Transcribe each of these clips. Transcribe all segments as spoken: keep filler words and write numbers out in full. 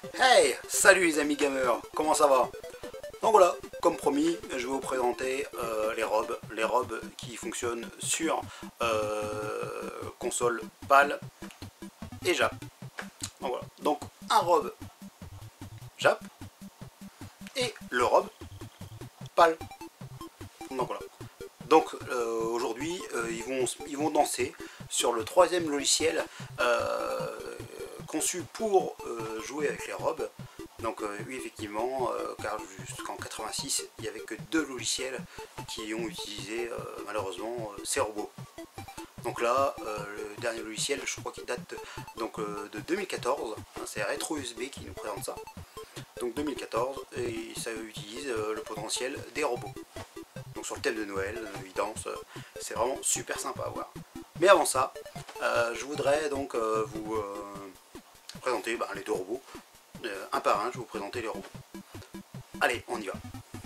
Hey, salut les amis gamers, comment ça va? Donc voilà, comme promis, je vais vous présenter euh, les robes, les robes qui fonctionnent sur euh, console PAL et Jap. Donc voilà, donc un robe Jap et le robe PAL. Donc voilà. Donc euh, aujourd'hui, euh, ils, vont, ils vont danser sur le troisième logiciel euh, conçu pour euh, jouer avec les robes. Donc euh, oui effectivement, euh, car jusqu'en quatre-vingt-six, il n'y avait que deux logiciels qui ont utilisé euh, malheureusement euh, ces robots. Donc là, euh, le dernier logiciel, je crois qu'il date donc, euh, de deux mille quatorze, hein, c'est Retro U S B qui nous présente ça. Donc deux mille quatorze, et ça utilise euh, le potentiel des robots. Donc sur le thème de Noël, euh, ils dansent, euh, c'est vraiment super sympa à voir. Mais avant ça, euh, je voudrais donc euh, vous euh, présenter bah, les deux robots. Euh, un par un, je vais vous présenter les robots. Allez, on y va.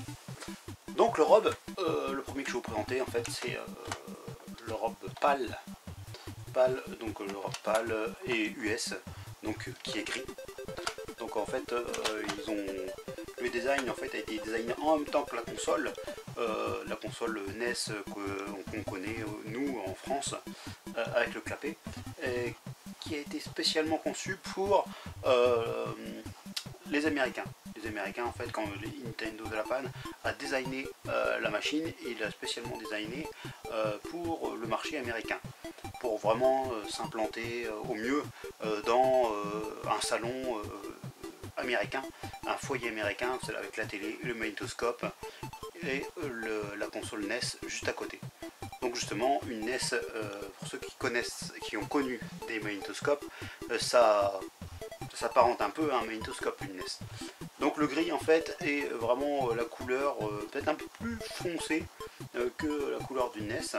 Donc le robe, euh, le premier que je vais vous présenter en fait, c'est euh, le robe PAL. PAL, donc le robe PAL et U S, donc qui est gris. Donc en fait, euh, ils ont le design en fait a été designé en même temps que la console, euh, la console N E S qu'on connaît nous en France euh, avec le clapet, et qui a été spécialement conçu pour euh, les Américains. Les Américains en fait, quand Nintendo Japan a designé euh, la machine, il a spécialement designé euh, pour le marché américain, pour vraiment euh, s'implanter euh, au mieux euh, dans euh, un salon euh, américain, un foyer américain, c'est avec la télé, le magnétoscope et le, la console N E S juste à côté. Donc justement, une N E S, euh, pour ceux qui connaissent, qui ont connu des magnétoscopes, euh, ça, ça s'apparente un peu à un magnétoscope, une N E S. Donc le gris en fait est vraiment la couleur euh, peut-être un peu plus foncée euh, que la couleur d'une N E S.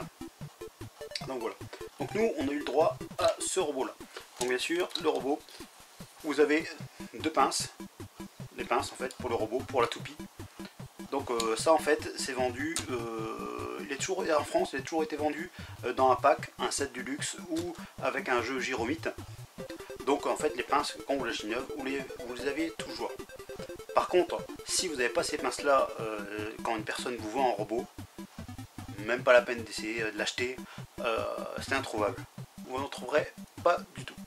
Donc voilà. Donc nous, on a eu le droit à ce robot-là. Donc bien sûr, le robot, vous avez deux pinces, les pinces en fait pour le robot, pour la toupie. Donc euh, ça en fait c'est vendu, euh, il est toujours en France, il a toujours été vendu euh, dans un pack, un set du luxe ou avec un jeu Gyromite. Donc en fait les pinces, quand vous l'achetez neuve, vous les, vous les avez toujours. Par contre, si vous n'avez pas ces pinces là euh, quand une personne vous vend un robot, même pas la peine d'essayer de l'acheter, euh, c'est introuvable. Vous n'en trouverez pas du tout.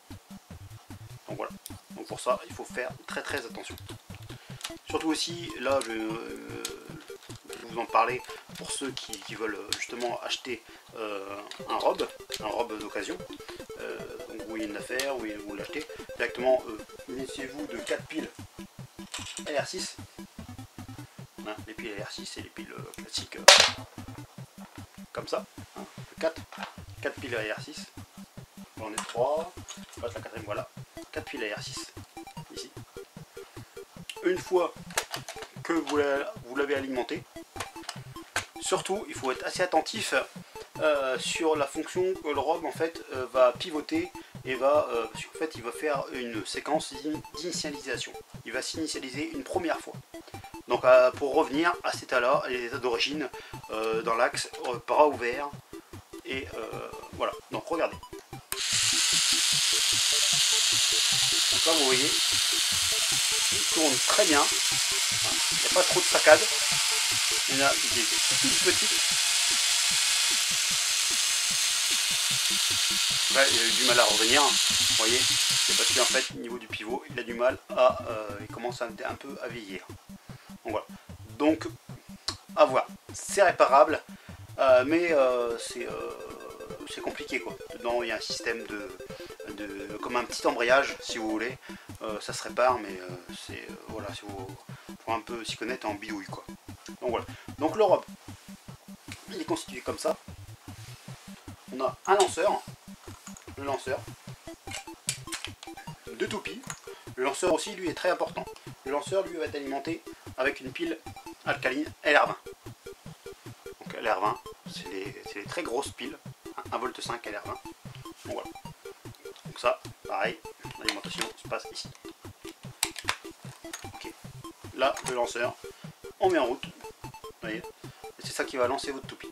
Donc voilà. Donc pour ça, il faut faire très très attention. Surtout aussi, là je, euh, je vais vous en parler pour ceux qui, qui veulent justement acheter euh, un robe, un robe d'occasion. Euh, donc vous voyez une affaire, vous, vous l'achetez directement, euh, munissez-vous de quatre piles L R six. Hein, les piles L R six et les piles euh, classiques euh, comme ça. Hein, quatre, quatre piles L R six. J'en ai trois, je passe la quatrième, voilà. quatre piles L R six ici. Une fois que vous l'avez alimenté, surtout il faut être assez attentif euh, sur la fonction que le robe en fait euh, va pivoter et va euh, en fait il va faire une séquence d'initialisation. Il va s'initialiser une première fois. Donc euh, pour revenir à cet état là, à l'état d'origine, euh, dans l'axe euh, bras ouvert, et euh, voilà. Donc regardez. Donc là vous voyez, il tourne très bien, il n'y a pas trop de saccades, il y en a des toutes petites. Là, il a eu du mal à revenir, vous voyez, c'est parce qu'en fait au niveau du pivot il a du mal à, euh, il commence à, un peu à vieillir. Donc voilà, donc à voir, c'est réparable, euh, mais euh, c'est euh, compliqué quoi. Dedans il y a un système de, de comme un petit embrayage si vous voulez, euh, ça se répare, mais euh, c'est euh, voilà, si vous faut un peu s'y connaître en bidouille quoi. Donc voilà, donc le robe il est constitué comme ça. On a un lanceur, le lanceur, deux toupies. Le lanceur aussi lui est très important. Le lanceur lui va être alimenté avec une pile alcaline L R vingt. Donc L R vingt, c'est les, les très grosses piles, un volt cinq L R vingt. Donc voilà. Donc ça, pareil, l'alimentation se passe ici. Ok. Là, le lanceur, on met en route. Vous voyez, c'est ça qui va lancer votre toupie.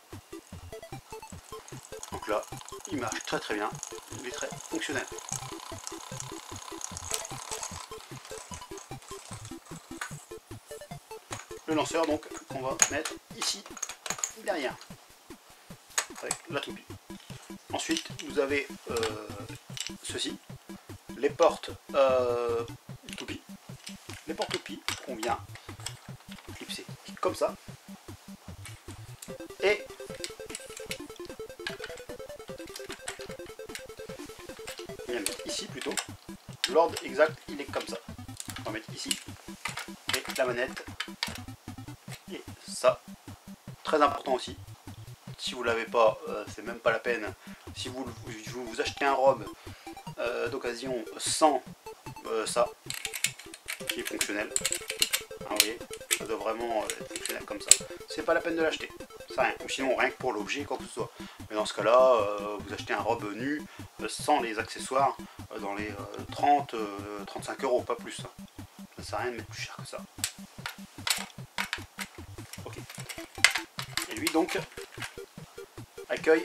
Donc là, il marche très très bien, il est très fonctionnel. Le lanceur donc qu'on va mettre ici derrière avec la toupie. Ensuite vous avez euh, ceci, les portes euh, toupie, les portes toupie qu'on vient clipser comme ça et on va mettre ici plutôt. L'ordre exact il est comme ça. On va mettre ici et la manette et ça. Très important aussi. Si vous l'avez pas, euh, c'est même pas la peine. Si vous, vous, vous achetez un robe euh, d'occasion sans euh, ça, qui est fonctionnel, hein, vous voyez, ça doit vraiment être fonctionnel comme ça. C'est pas la peine de l'acheter. Rien. Ou sinon rien que pour l'objet, quoi que ce soit. Mais dans ce cas-là, euh, vous achetez un robe nu euh, sans les accessoires euh, dans les euh, trente, trente-cinq euros, pas plus. Ça ne sert à rien de mettre plus cher que ça. Ok. Et lui donc accueille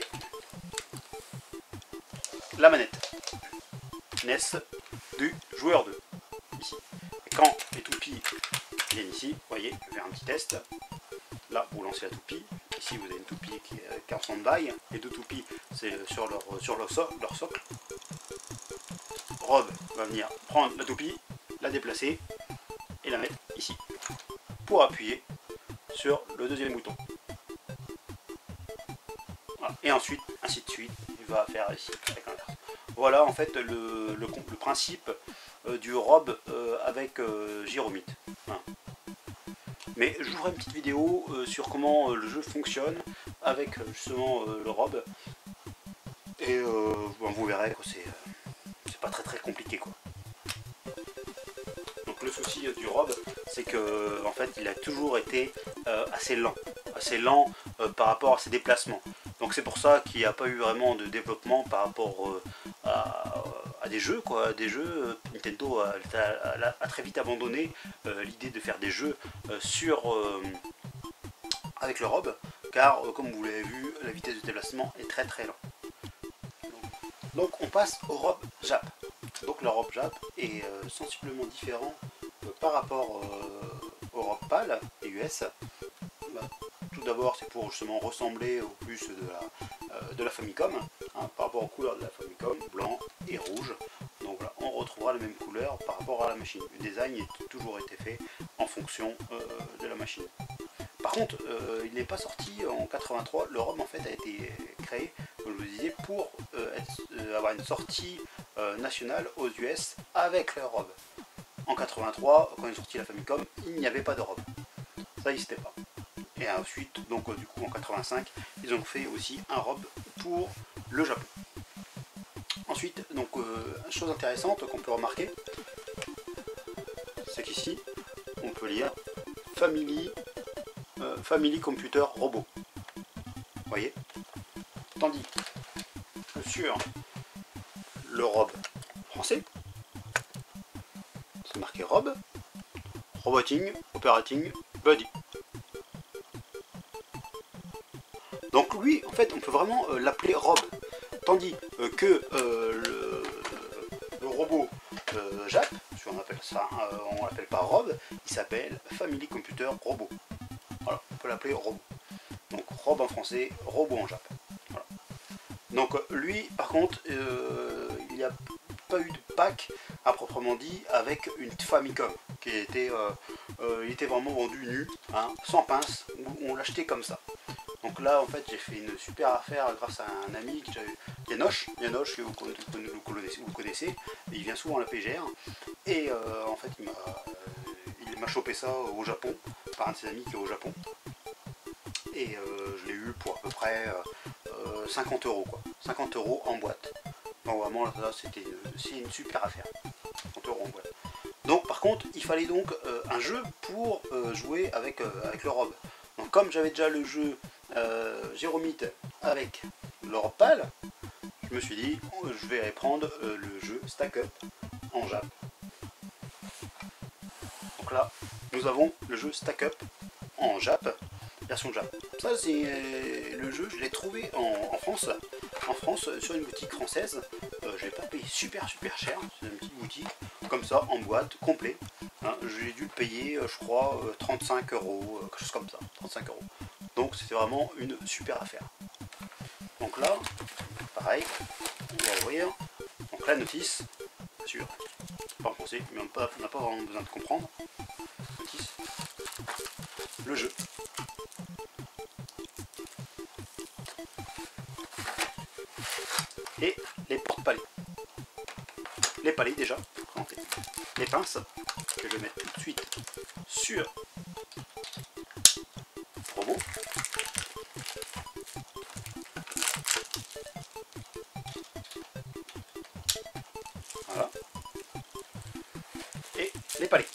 la manette N E S du joueur deux. Ici. Et quand les toupies viennent ici, vous voyez, je vais faire un petit test. Là, vous lancez la toupie. Ici, vous avez une toupie qui est en stand-by. Les deux toupies, c'est sur, leur, sur leur, so leur socle. Rob va venir prendre la toupie, la déplacer et la mettre ici. Pour appuyer sur le deuxième bouton. Voilà. Et ensuite, ainsi de suite, il va faire ici avec l'inverse. Voilà en fait le, le, le principe euh, du robe euh, avec euh, Gyromite. Voilà. Mais je vous ferai une petite vidéo euh, sur comment euh, le jeu fonctionne avec justement euh, le robe. Et euh, bon, vous verrez que c'est euh, pas très très compliqué quoi. Donc le souci euh, du robe, c'est que en fait il a toujours été euh, assez lent. Assez lent euh, par rapport à ses déplacements. Donc c'est pour ça qu'il n'y a pas eu vraiment de développement par rapport euh, à, à des jeux, quoi. Des jeux, Nintendo a, a, a très vite abandonné euh, l'idée de faire des jeux euh, sur euh, avec le robe, car euh, comme vous l'avez vu, la vitesse de déplacement est très très lente. Donc on passe au robe Jap. Donc le robe Jap est euh, sensiblement différent euh, par rapport euh, au robe pâle et U S. Bah, tout d'abord c'est pour justement ressembler au plus de la, euh, de la Famicom, hein, par rapport aux couleurs de la Famicom, blanc et rouge. Donc voilà, on retrouvera les mêmes couleurs par rapport à la machine. Le design a toujours été fait en fonction euh, de la machine. Par contre, euh, il n'est pas sorti en quatre-vingt-trois, le ROM en fait a été créé, comme je vous disais, pour euh, être, euh, avoir une sortie euh, nationale aux U S avec le ROM. En quatre-vingt-trois, quand est sorti la Famicom, il n'y avait pas de ROM. Ça n'existait pas. Et ensuite, donc euh, du coup en quatre-vingt-cinq, ils ont fait aussi un ROM pour le Japon. Ensuite, donc euh, une chose intéressante qu'on peut remarquer, c'est qu'ici, on peut lire Family, euh, Family Computer Robot. Vous voyez? Tandis que sur le ROM français, c'est marqué ROB, Roboting Operating Buddy. Donc lui, en fait, on peut vraiment euh, l'appeler ROB. Tandis euh, que euh, le, le robot euh, Jap, si on appelle ça, euh, on l'appelle pas ROB, il s'appelle Family Computer Robot. Voilà, on peut l'appeler robot. Donc ROB en français, robot en Jap. Voilà. Donc lui, par contre, euh, il n'y a pas eu de pack à proprement dit avec une Famicom qui était, euh, euh, il était vraiment vendu nu, hein, sans pince, où on l'achetait comme ça. Donc là, en fait, j'ai fait une super affaire grâce à un ami, Yanoche, Yanoche que vous, vous, connaissez, vous connaissez, il vient souvent à la P G R, et euh, en fait, il m'a chopé ça au Japon, par un de ses amis qui est au Japon, et euh, je l'ai eu pour à peu près euh, cinquante euros, quoi, cinquante euros en boîte. Donc vraiment, là, c'était une, une super affaire, cinquante euros en boîte. Donc par contre, il fallait donc euh, un jeu pour euh, jouer avec, euh, avec le ROB. Donc comme j'avais déjà le jeu euh, Gyromite avec l'Europe pâle, je me suis dit je vais prendre euh, le jeu Stack Up en Jap. Donc là, nous avons le jeu Stack Up en Jap, version Jap. Ça c'est euh, le jeu, je l'ai trouvé en, en France, en France sur une boutique française. Euh, je vais pas payer super super cher, c'est une petite boutique, comme ça, en boîte, complet. Hein, j'ai dû le payer, je crois, trente-cinq euros, quelque chose comme ça, trente-cinq euros. Donc c'était vraiment une super affaire. Donc là, pareil, on va ouvrir. Donc la notice, bien sûr, pas en français, mais on n'a pas, pas vraiment besoin de comprendre. Notice, le jeu. Et les porte-palets. Les palets déjà, présentés. Les pinces, que je vais mettre tout de suite sur le robot. Voilà. Et les palets.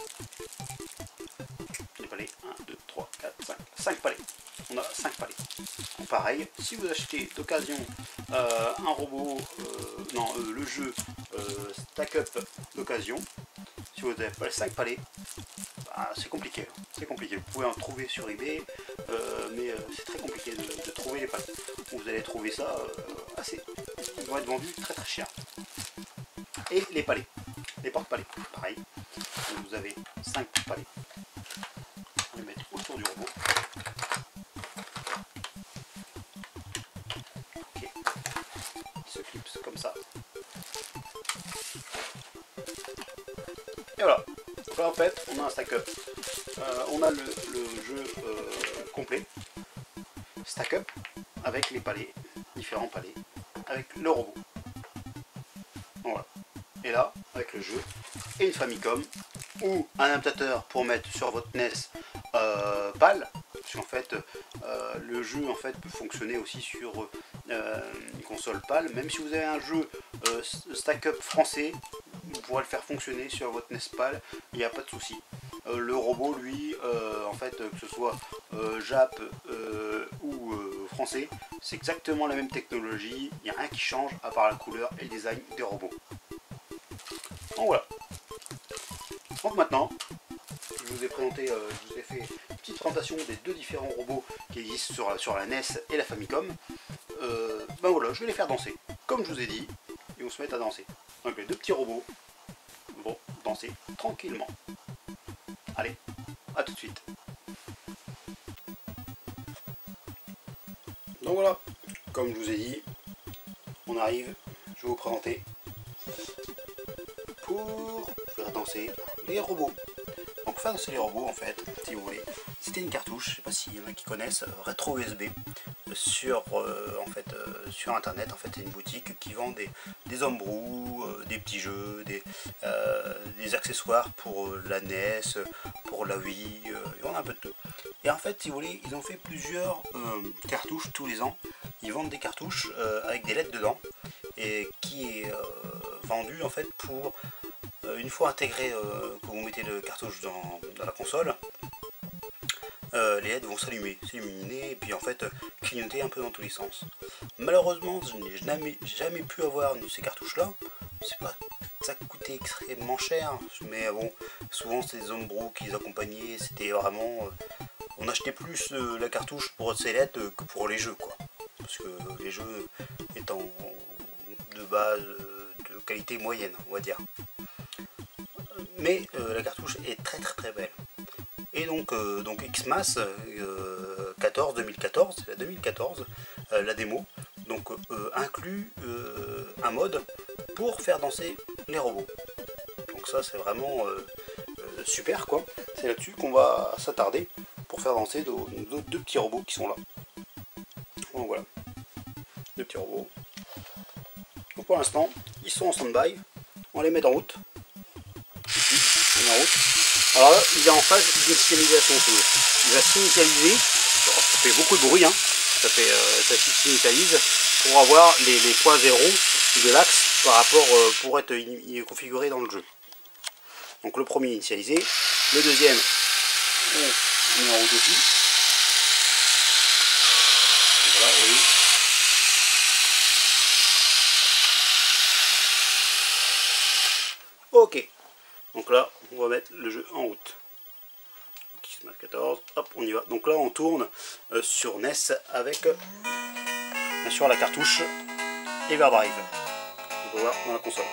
Les palets, un, deux, trois, quatre, cinq. cinq palets. On a cinq palets. Pareil, si vous achetez d'occasion euh, un robot, euh, non, euh, le jeu euh, Stack Up d'occasion, si vous n'avez pas les cinq palets, bah, c'est compliqué. C'est compliqué. Vous pouvez en trouver sur eBay, euh, mais euh, c'est très compliqué de, de trouver les palets. Vous allez trouver ça euh, assez. Ils vont être vendus très très cher. Et les palets, les porte-palets, pareil. Donc vous avez cinq palets. On va les mettre autour du robot. Ok. Il se clipse comme ça. Et voilà. Donc là en fait, on a un stack-up. Euh, on a le, le jeu euh, complet. Stack-up avec les palets, différents palets, avec le robot. Voilà. Et là, avec le jeu, et une Famicom, ou un adaptateur pour mettre sur votre N E S euh, PAL, parce qu'en fait, euh, le jeu en fait peut fonctionner aussi sur euh, une console PAL, même si vous avez un jeu euh, stack-up français, vous pourrez le faire fonctionner sur votre N E S PAL, il n'y a pas de souci. Euh, le robot, lui, euh, en fait, que ce soit euh, Jap euh, ou euh, français, c'est exactement la même technologie, il n'y a rien qui change à part la couleur et le design des robots. Donc voilà. Donc maintenant, je vous ai présenté, euh, je vous ai fait une petite présentation des deux différents robots qui existent sur la, sur la N E S et la Famicom. Euh, ben voilà, je vais les faire danser, comme je vous ai dit, et on se met à danser. Donc les deux petits robots vont danser tranquillement. Allez, à tout de suite. Donc voilà, comme je vous ai dit, on arrive, je vais vous présenter pour faire danser les robots. Donc faire danser les robots en fait, si vous voulez, c'était une cartouche, je ne sais pas s'il y en a qui connaissent, euh, rétro U S B, sur, euh, en fait, euh, sur internet, en fait c'est une boutique qui vend des, des homebrew, euh, des petits jeux, des, euh, des accessoires pour euh, la N E S, pour la Wii, euh, ils vendent un peu de tout. Et en fait si vous voulez, ils ont fait plusieurs euh, cartouches tous les ans, ils vendent des cartouches euh, avec des lettres dedans, et qui est euh, vendu en fait pour une fois intégré, euh, que vous mettez le cartouche dans, dans la console, euh, les L E D vont s'allumer, s'illuminer et puis en fait clignoter un peu dans tous les sens. Malheureusement, je n'ai jamais, jamais pu avoir ces cartouches là. C'est pas, ça coûtait extrêmement cher, mais bon, souvent c'est des homebrew qui les accompagnaient. C'était vraiment, euh, on achetait plus euh, la cartouche pour ces L E D euh, que pour les jeux quoi, parce que les jeux étant de base euh, de qualité moyenne, on va dire. Mais euh, la cartouche est très très très belle. Et donc, euh, donc Xmas euh, quatorze, deux mille quatorze, c'est la deux mille quatorze, euh, la démo, donc euh, inclut euh, un mode pour faire danser les robots. Donc ça c'est vraiment euh, euh, super quoi. C'est là-dessus qu'on va s'attarder pour faire danser nos, nos deux petits robots qui sont là. Donc voilà, deux petits robots. Donc pour l'instant, ils sont en stand-by. On les met en route. En route. Alors là, il est en phase d'initialisation. Il va s'initialiser. Ça fait beaucoup de bruit, hein. Ça fait, euh, ça s'initialise pour avoir les, les points zéro de l'axe par rapport euh, pour être configuré dans le jeu. Donc le premier initialisé, le deuxième, on met en route aussi. Voilà, oui. Ok. Donc là, on va mettre le jeu en route. Xmas quatorze, hop, on y va. Donc là, on tourne euh, sur N E S avec, euh, bien sûr, la cartouche Everdrive. peut voir dans la console.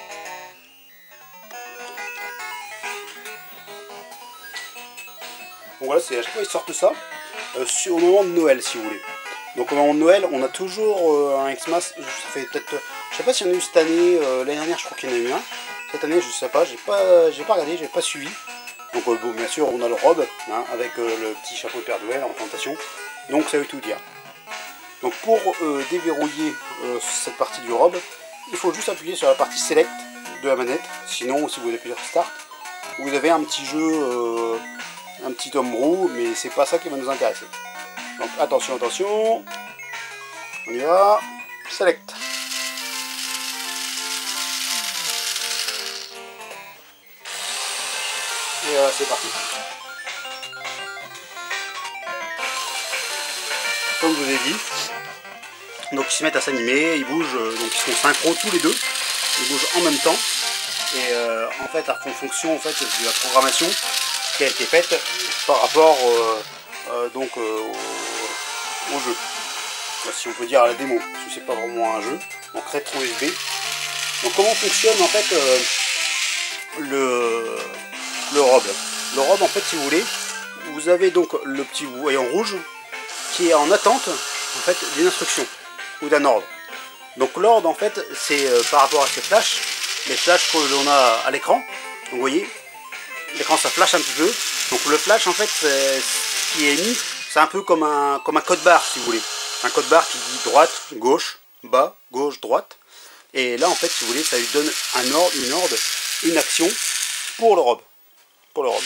Donc voilà, c'est à chaque fois ils sortent ça euh, sur, au moment de Noël, si vous voulez. Donc au moment de Noël, on a toujours euh, un Xmas. Ça fait peut-être, je sais pas s'il y en a eu cette année. Euh, L'année dernière, je crois qu'il y en a eu un. Cette année, je sais pas. J'ai pas, j'ai pas regardé, j'ai pas suivi. Donc euh, bon, bien sûr, on a le robe hein, avec euh, le petit chapeau de Père Noël en présentation. Donc ça veut tout dire. Donc pour euh, déverrouiller euh, cette partie du robe, il faut juste appuyer sur la partie select de la manette. Sinon, si vous appuyez sur start, vous avez un petit jeu, euh, un petit homebrew, mais c'est pas ça qui va nous intéresser. Donc attention, attention, on y va, select. Et voilà, c'est parti. Comme je vous ai dit, donc ils se mettent à s'animer, ils bougent, donc ils sont synchro tous les deux, ils bougent en même temps. Et euh, en fait, en fonction en fait, de la programmation qui a été faite par rapport euh, euh, donc, euh, au, au jeu. Si on peut dire à la démo, parce que c'est pas vraiment un jeu. Donc rétro U S B. Donc comment fonctionne en fait euh, le, le robe. Le robe en fait si vous voulez, vous avez donc le petit voyant rouge qui est en attente en fait d'une instruction ou d'un ordre. Donc l'ordre en fait c'est euh, par rapport à ces flashs, les flashs que l'on a à l'écran. Donc vous voyez, l'écran ça flash un petit peu. Donc le flash en fait ce qui est émis, c'est un peu comme un, comme un code barre si vous voulez. Un code barre qui dit droite, gauche, bas, gauche, droite. Et là en fait si vous voulez ça lui donne un ordre, une ordre, une action pour le robe. Pour le robe.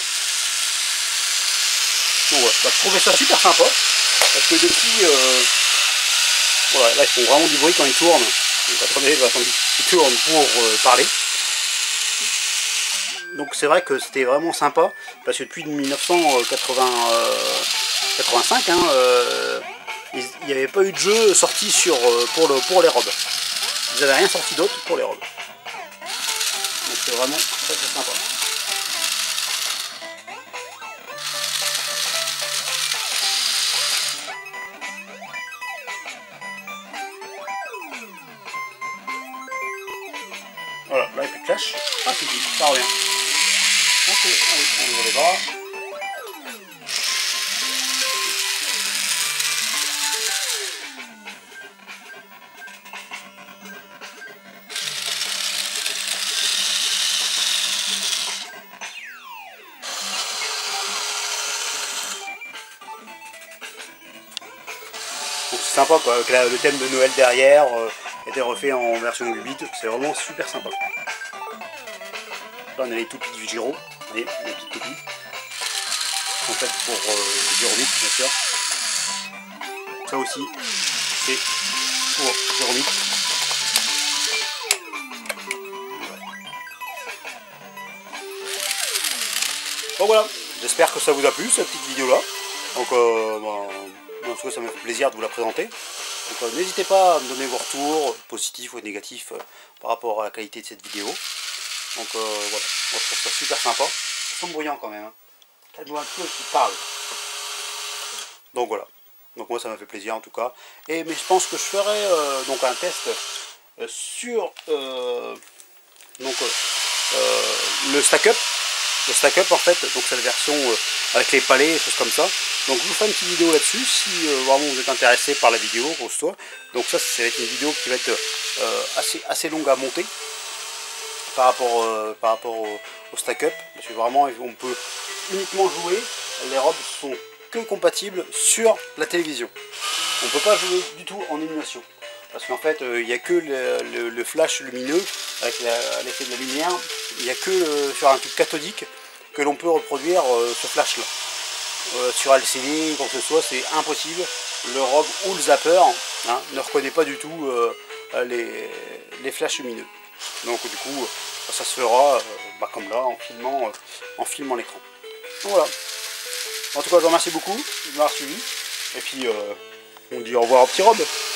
Donc voilà, bah, je trouvais ça super sympa. Parce que depuis... Euh, voilà, là ils font vraiment du bruit quand ils tournent. Donc attendez, je vais attendre qu'ils tournent pour euh, parler. Donc c'est vrai que c'était vraiment sympa. Parce que depuis mille neuf cent quatre-vingt-cinq, hein, euh, il n'y avait pas eu de jeu sorti sur, euh, pour, le, pour les robes. Ils n'avaient rien sorti d'autre pour les robes. Donc c'est vraiment très très sympa. Voilà, là il n'y a plus de flash. Ah c'est dit, ça revient. Ok, allez, on ouvre les bras. C'est sympa quoi, avec la, le thème de Noël derrière, euh, était refait en version huit bits, c'est vraiment super sympa. Là on a les toupies du Giro, vous voyez, les petites toupies. En fait pour euh, Gyromix bien sûr. Ça aussi, c'est pour Gyromix. Donc voilà, j'espère que ça vous a plu cette petite vidéo là. Donc euh, bah, en tout cas ça m'a fait plaisir de vous la présenter. Donc euh, n'hésitez pas à me donner vos retours, positifs ou négatifs, euh, par rapport à la qualité de cette vidéo. Donc euh, voilà, moi je trouve ça super sympa. C'est bruyant quand même. Hein. Calme-toi un peu qui parle. Donc voilà. Donc moi ça m'a fait plaisir en tout cas. Et mais je pense que je ferai euh, donc un test euh, sur euh, donc euh, le stack up. Le stack up en fait, donc c'est la version euh, avec les palets et choses comme ça. Donc je vous ferai une petite vidéo là-dessus si euh, vraiment vous êtes intéressé par la vidéo, pose-toi. Donc ça, ça va être une vidéo qui va être euh, assez, assez longue à monter par rapport, euh, par rapport au, au stack up. Parce que vraiment on peut uniquement jouer, les robes sont que compatibles sur la télévision. On ne peut pas jouer du tout en émulation. Parce qu'en fait, il euh, n'y a que le, le, le flash lumineux avec l'effet de la lumière. Il n'y a que euh, sur un tube cathodique que l'on peut reproduire euh, ce flash là. Euh, sur L C D, quoi que ce soit, c'est impossible. Le robe ou le zapper hein, ne reconnaît pas du tout euh, les, les flashs lumineux. Donc du coup, ça se fera euh, bah, comme là, en filmant, euh, en filmant l'écran. Voilà. En tout cas, je vous remercie beaucoup de m'avoir suivi. Et puis, euh, on dit au revoir au petit robe.